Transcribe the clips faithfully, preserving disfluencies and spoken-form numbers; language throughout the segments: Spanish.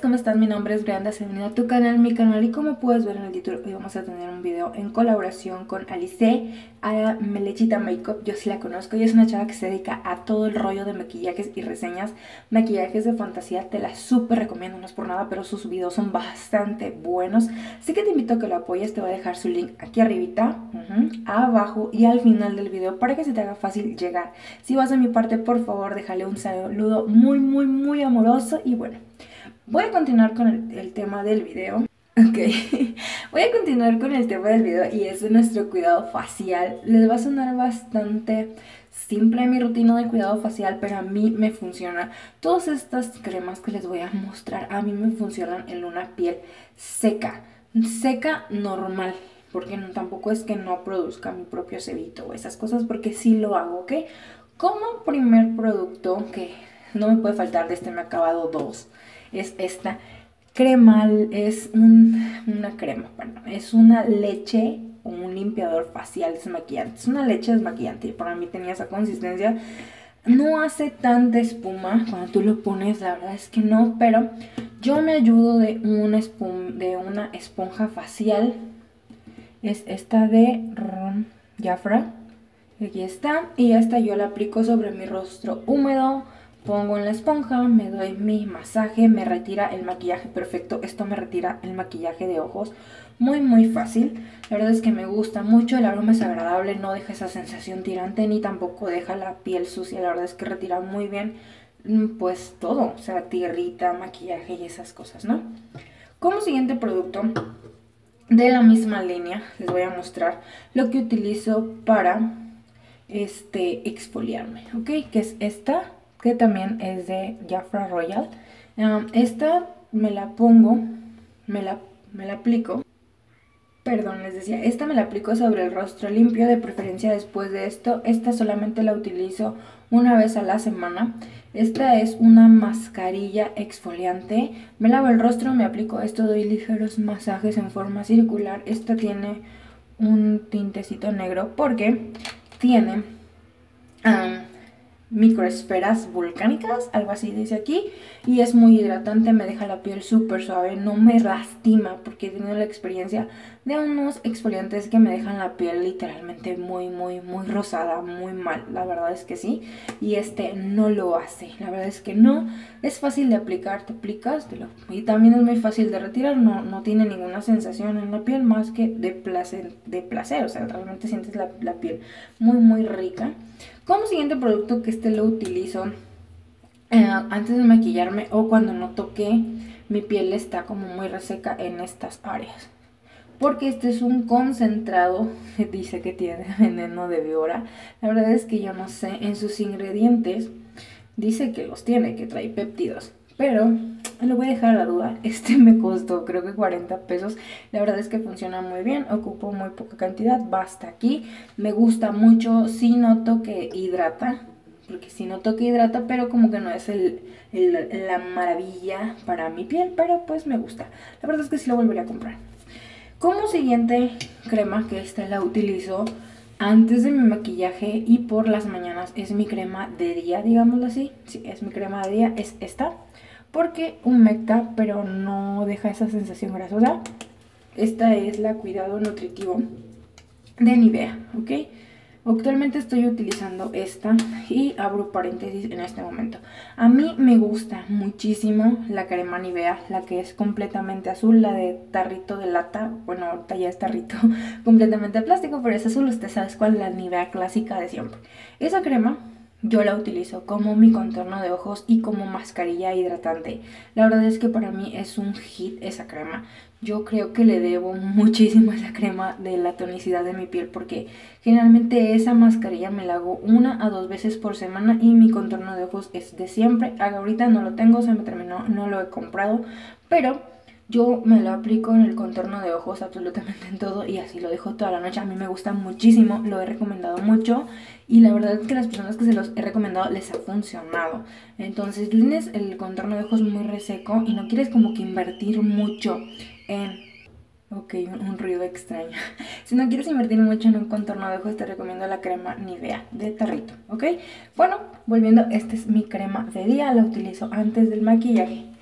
¿cómo están? Mi nombre es Brenda, bienvenido a tu canal, mi canal, y como puedes ver en el título, hoy vamos a tener un video en colaboración con Alice, a Melechita Makeup. Yo sí la conozco y es una chava que se dedica a todo el rollo de maquillajes y reseñas, maquillajes de fantasía. Te la súper recomiendo, no es por nada, pero sus videos son bastante buenos, así que te invito a que la apoyes. Te voy a dejar su link aquí arribita, uh-huh, abajo y al final del video para que se te haga fácil llegar. Si vas de mi parte, por favor, déjale un saludo muy, muy, muy amoroso. Y bueno, voy a continuar con el, el tema del video. Ok, voy a continuar con el tema del video y es de nuestro cuidado facial. Les va a sonar bastante simple mi rutina de cuidado facial, pero a mí me funciona. Todas estas cremas que les voy a mostrar a mí me funcionan en una piel seca, seca normal, porque no, tampoco es que no produzca mi propio sebito o esas cosas, porque sí lo hago, ¿ok? Como primer producto que no me puede faltar de este me acabado dos es esta crema. Es un, una crema, bueno, es una leche o un limpiador facial desmaquillante. Es una leche desmaquillante y para mí tenía esa consistencia. No hace tanta espuma cuando tú lo pones, la verdad es que no, pero yo me ayudo de una, espum, de una esponja facial. Es esta de Jafra. Aquí está, y esta yo la aplico sobre mi rostro húmedo. Pongo en la esponja, me doy mi masaje, me retira el maquillaje perfecto. Esto me retira el maquillaje de ojos muy muy fácil. La verdad es que me gusta mucho, el aroma es agradable, no deja esa sensación tirante ni tampoco deja la piel sucia. La verdad es que retira muy bien pues todo, o sea, tierrita, maquillaje y esas cosas, ¿no? Como siguiente producto de la misma línea les voy a mostrar lo que utilizo para este exfoliarme, ¿ok? Que es esta, que también es de Jafra Royal. Um, esta me la pongo, me la, me la aplico, perdón, les decía, esta me la aplico sobre el rostro limpio, de preferencia después de esto. Esta solamente la utilizo una vez a la semana. Esta es una mascarilla exfoliante. Me lavo el rostro, me aplico esto, doy ligeros masajes en forma circular. Esta tiene un tintecito negro porque tiene um, microesferas volcánicas, algo así dice aquí, y es muy hidratante, me deja la piel súper suave, no me lastima, porque he tenido la experiencia de unos exfoliantes que me dejan la piel literalmente muy muy muy rosada, muy mal. La verdad es que sí, y este no lo hace, la verdad es que no. Es fácil de aplicar, te aplicas te lo, y también es muy fácil de retirar, no, no tiene ninguna sensación en la piel más que de placer, de placer, o sea, realmente sientes la, la piel muy muy rica. Como siguiente producto, que este lo utilizo eh, antes de maquillarme o cuando noto que mi piel está como muy reseca en estas áreas, porque este es un concentrado que dice que tiene veneno de víbora. La verdad es que yo no sé, en sus ingredientes dice que los tiene, que trae péptidos, pero lo voy a dejar a la duda. Este me costó creo que cuarenta pesos. La verdad es que funciona muy bien, ocupo muy poca cantidad, basta aquí. Me gusta mucho, sí noto que hidrata, porque sí noto que hidrata, pero como que no es el, el, la maravilla para mi piel, pero pues me gusta. La verdad es que sí lo volvería a comprar. Como siguiente crema, que esta la utilizo antes de mi maquillaje y por las mañanas, es mi crema de día, digámoslo así. Sí, es mi crema de día, es esta, porque humecta pero no deja esa sensación grasosa. Esta es la Cuidado Nutritivo de Nivea, ¿ok? Actualmente estoy utilizando esta y abro paréntesis en este momento. A mí me gusta muchísimo la crema Nivea, la que es completamente azul, la de tarrito de lata. Bueno, ahorita ya es tarrito completamente de plástico, pero es azul. Usted sabe cuál es, la Nivea clásica de siempre. Esa crema yo la utilizo como mi contorno de ojos y como mascarilla hidratante. La verdad es que para mí es un hit esa crema. Yo creo que le debo muchísimo a esa crema de la tonicidad de mi piel, porque generalmente esa mascarilla me la hago una a dos veces por semana y mi contorno de ojos es de siempre. Ahorita no lo tengo, se me terminó, no lo he comprado, pero yo me lo aplico en el contorno de ojos, absolutamente en todo, y así lo dejo toda la noche. A mí me gusta muchísimo, lo he recomendado mucho y la verdad es que las personas que se los he recomendado les ha funcionado. Entonces, tienes el contorno de ojos muy reseco y no quieres como que invertir mucho en... Ok, un, un ruido extraño. Si no quieres invertir mucho en un contorno de ojos, te recomiendo la crema Nivea de tarrito, ¿ok? Bueno, volviendo, esta es mi crema de día, la utilizo antes del maquillaje.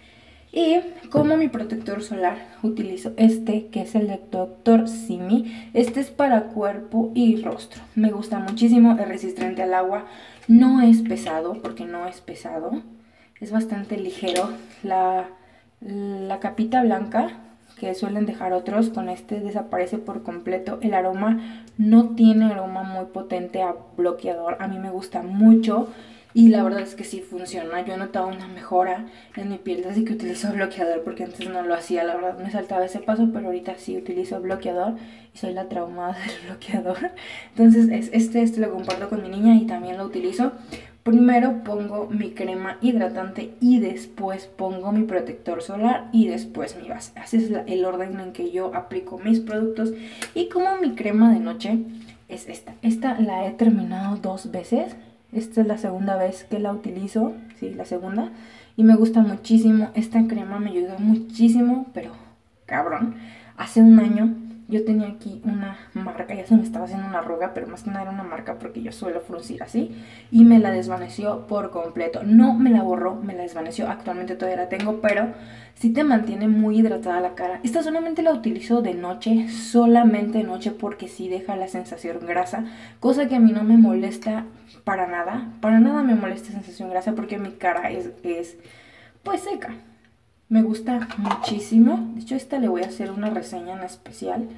Y como mi protector solar utilizo este, que es el de doctor Simi. Este es para cuerpo y rostro. Me gusta muchísimo, es resistente al agua. No es pesado, porque no es pesado. Es bastante ligero. La, la capita blanca que suelen dejar otros, con este desaparece por completo. El aroma no tiene aroma muy potente a bloqueador. A mí me gusta mucho. Y la verdad es que sí funciona. Yo he notado una mejora en mi piel desde que utilizo bloqueador, porque antes no lo hacía, la verdad me saltaba ese paso, pero ahorita sí utilizo bloqueador y soy la traumada del bloqueador. Entonces es, este, este lo comparto con mi niña y también lo utilizo. Primero pongo mi crema hidratante y después pongo mi protector solar y después mi base. Así es la, el orden en que yo aplico mis productos. Y como mi crema de noche es esta. Esta la he terminado dos veces. Esta es la segunda vez que la utilizo, sí, la segunda, y me gusta muchísimo. Esta crema me ayudó muchísimo, pero cabrón. Hace un año yo tenía aquí una marca, ya se me estaba haciendo una arruga, pero más que nada era una marca porque yo suelo fruncir así, y me la desvaneció por completo. No me la borró, me la desvaneció. Actualmente todavía la tengo, pero sí te mantiene muy hidratada la cara. Esta solamente la utilizo de noche, solamente de noche, porque sí deja la sensación grasa, cosa que a mí no me molesta para nada. Para nada me molesta esa sensación grasa, porque mi cara es, es pues seca. Me gusta muchísimo. De hecho, esta le voy a hacer una reseña en especial.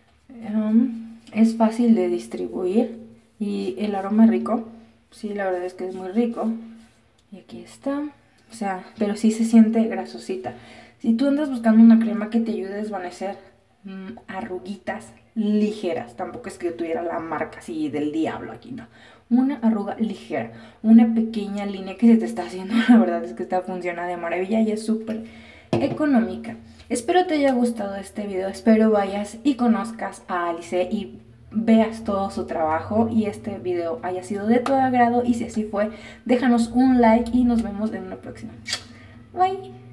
Um, es fácil de distribuir y el aroma es rico. Sí, la verdad es que es muy rico. Y aquí está. O sea, pero sí se siente grasosita. Si tú andas buscando una crema que te ayude a desvanecer mmm, arruguitas ligeras, tampoco es que yo tuviera la marca así del diablo aquí, no. Una arruga ligera, una pequeña línea que se te está haciendo, la verdad es que esta funciona de maravilla y es súper económica. Espero te haya gustado este video, espero vayas y conozcas a Alice y veas todo su trabajo y este video haya sido de tu agrado, y si así fue, déjanos un like y nos vemos en una próxima. Bye.